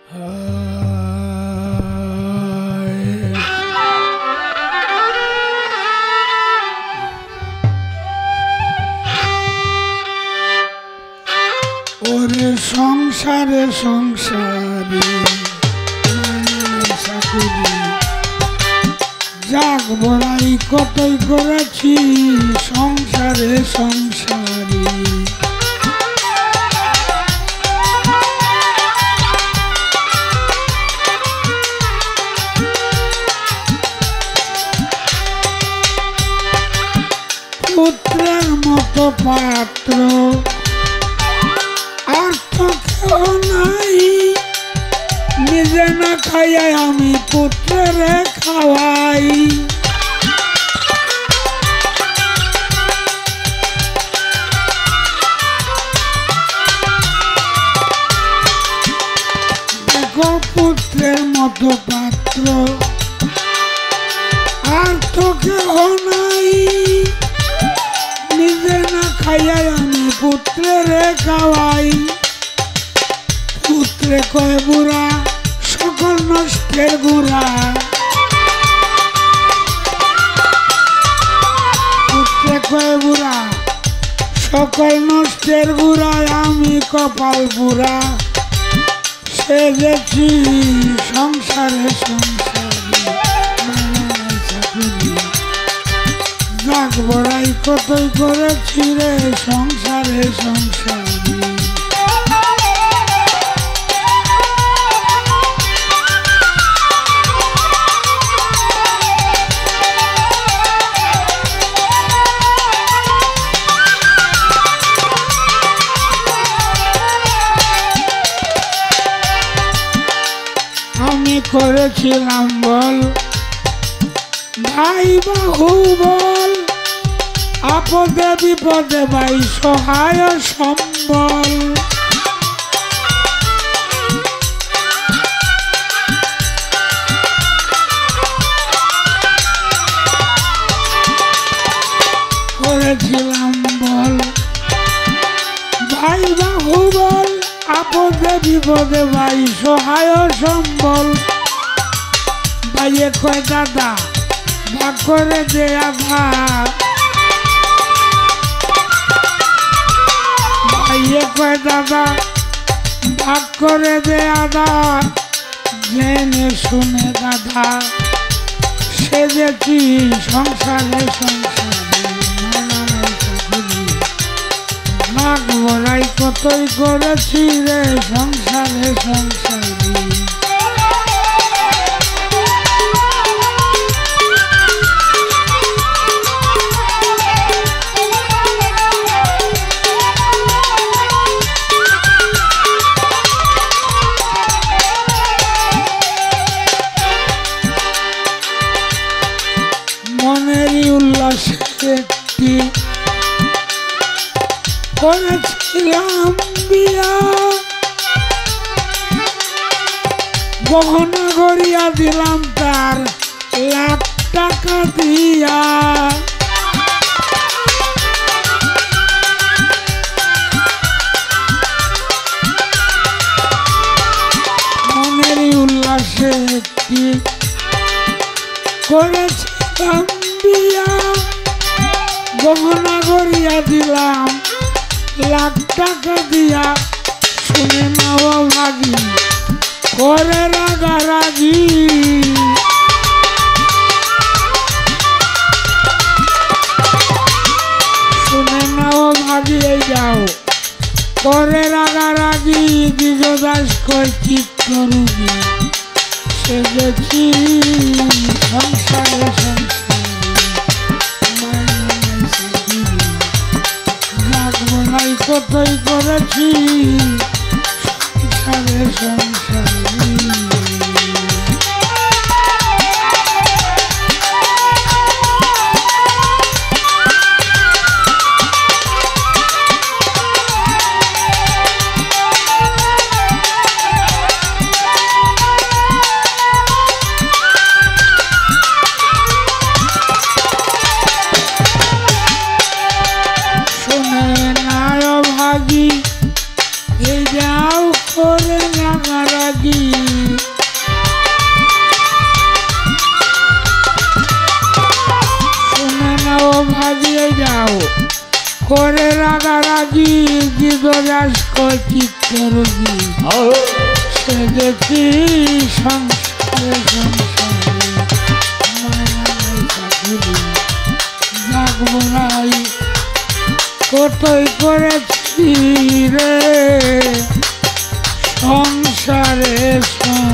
ওরে সংসারে সংসারে যাক বড়াই কতই করেছি সংসারে সংসারে পুত্রের মতো পাত্র আর তো কেউ নাই নিজে না খাইয়া আমি পুত্রে খাওয়াই দেখো পুত্রের মতো পাত্র আর তো কেউ নাই নিজে না খাইয়া আমি পুত্রে খাওয়াই পুত্রে কয় বুড়া সকল নষ্টের গুড়া পুত্রে কয় বুড়া সকল নষ্টের গুড়ায় আমি কপাল বুড়া সেজেছি সংসারে সংসারে যাক বড়াই কতই করেছি রে সংসারে সংসারে আমি করেছিলাম বল ভাই বাহু বল আপদে বিপদে ভাই সহায় সম্বল করেছিলাম বল ভাই বাহু বল আপদে বিপদে ভাই সহায় সম্বল ভাইয়ে কয় দাদা ভাগ করে দেয়া ভাগ ভাইয়ে কয় দাদা ভাগ করে দেয়া দা জেনে শুনে দাদা সেজেছি সংসারে সংসারে ভাগ বড়াই কতই করেছি রে সংসারে সংসারে মনেরই উল্লাসে একটি করেছিলাম বিয়া গহনা গড়িয়া দিলাম তার লাখ টাকা দিয়া মনেরই উল্লাসে একটি করেছিলাম বিয়া গহনা গড়িয়া দিলাম লাখ টাকা দিয়া শুনে নাও ভাগি করে রাগারাগি শুনে নাও ভাগি এই যাও করে রাগারাগি দিজো দাস কই চিত্তরুগি সেজেছি সংসারে সংসারে কতই করেছি সংসারে সংসারে রাগারাগি শুনে নাও ভাগিয়ে যাও করে রাগারাগি জীবরাজ চিত্তরোগী সে দেখি সংসারে সংসারে জাগবো নাই কতই করেছি রে সংসারে